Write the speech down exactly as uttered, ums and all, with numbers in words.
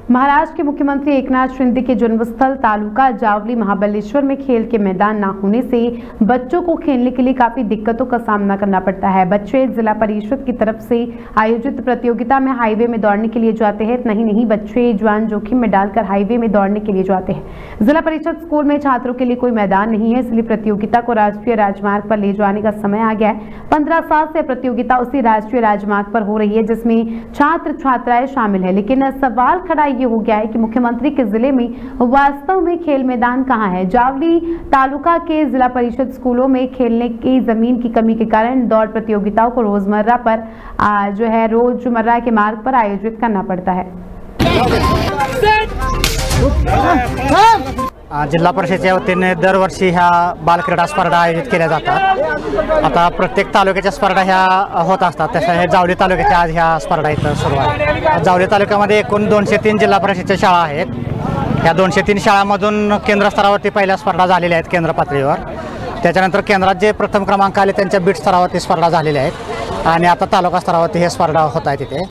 महाराष्ट्र के मुख्यमंत्री एकनाथ शिंदे के जन्मस्थल तालुका जावली महाबलेश्वर में खेल के मैदान न होने से बच्चों को खेलने के लिए काफी दिक्कतों का सामना करना पड़ता है। बच्चे जिला परिषद की तरफ से आयोजित प्रतियोगिता में हाईवे में दौड़ने के लिए जाते हैं। नहीं नहीं बच्चे जान जोखिम में डालकर हाईवे में दौड़ने के लिए जाते हैं। जिला परिषद स्कूल में छात्रों के लिए कोई मैदान नहीं है, इसलिए प्रतियोगिता को राष्ट्रीय राजमार्ग पर ले जाने का समय आ गया है। पंद्रह साल से प्रतियोगिता उसी राष्ट्रीय राजमार्ग पर हो रही है, जिसमें छात्र छात्राएं शामिल है। लेकिन सवाल खड़ा ये हो गया है कि मुख्यमंत्री के जिले में वास्तव में खेल मैदान कहां है। जावली तालुका के जिला परिषद स्कूलों में खेलने की जमीन की कमी के कारण दौड़ प्रतियोगिताओं को रोजमर्रा पर जो है रोजमर्रा के मार्ग पर आयोजित करना पड़ता है। जिल्हा परिषदेच्या वतीने दरवर्षी ह्या बालक्रीडा स्पर्धा आयोजित केल्या जातात। आता प्रत्येक तालुक्याच्या स्पर्धा ह्या होत असतात, तशा हे जावली तालुक्याच्या आज ह्या स्पर्धा इथं सुरू आहे। जावली तालुक्यामध्ये एकूण दोनशे तीन जिल्हा परिषदेच्या शाळा आहेत। ह्या दोनशे तीन शाळांमधून केंद्र स्तरावरती पहिल्या स्पर्धा झालेल्या आहेत केंद्र पातळीवर। त्याच्यानंतर केंद्रात जे प्रथम क्रमांक आले त्यांच्या बीट स्तरावरती स्पर्धा झालेल्या आहेत आणि आता तालुका स्तरावरती हे स्पर्धा होत आहेत तिथे।